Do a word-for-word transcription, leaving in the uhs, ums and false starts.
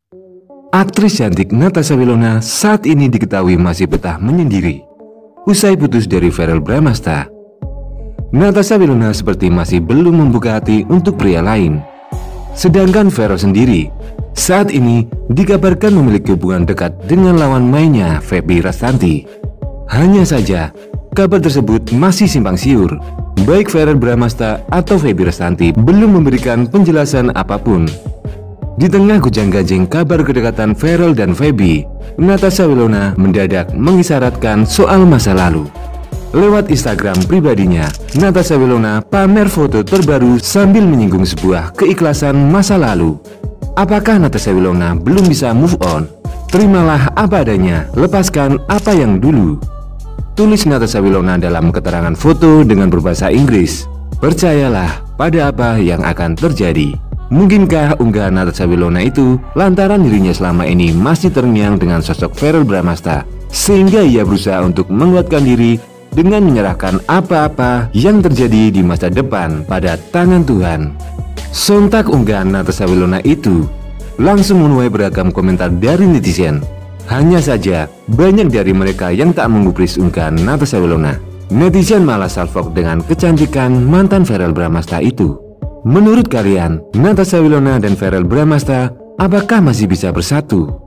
Aktris cantik Natasha Wilona saat ini diketahui masih betah menyendiri usai putus dari Verrell Bramasta. Natasha Wilona seperti masih belum membuka hati untuk pria lain. Sedangkan Verrell sendiri saat ini dikabarkan memiliki hubungan dekat dengan lawan mainnya Feby Rastanti. Hanya saja kabar tersebut masih simpang siur. Baik Verrell Bramasta atau Feby Rastanti belum memberikan penjelasan apapun. Di tengah gonjang-ganjing kabar kedekatan Verrell dan Feby, Natasha Wilona mendadak mengisyaratkan soal masa lalu. Lewat Instagram pribadinya, Natasha Wilona pamer foto terbaru sambil menyinggung sebuah keikhlasan masa lalu. Apakah Natasha Wilona belum bisa move on? Terimalah apa adanya, lepaskan apa yang dulu. Tulis Natasha Wilona dalam keterangan foto dengan berbahasa Inggris. Percayalah pada apa yang akan terjadi. Mungkinkah unggahan Natasha Wilona itu lantaran dirinya selama ini masih terngiang dengan sosok Verrell Bramasta, sehingga ia berusaha untuk menguatkan diri dengan menyerahkan apa-apa yang terjadi di masa depan pada tangan Tuhan. Sontak unggahan Natasha Wilona itu langsung menuai beragam komentar dari netizen. Hanya saja banyak dari mereka yang tak menggubris unggahan Natasha Wilona. Netizen malah salfok dengan kecantikan mantan Verrell Bramasta itu. Menurut kalian, Natasha Wilona dan Verrell Bramasta apakah masih bisa bersatu?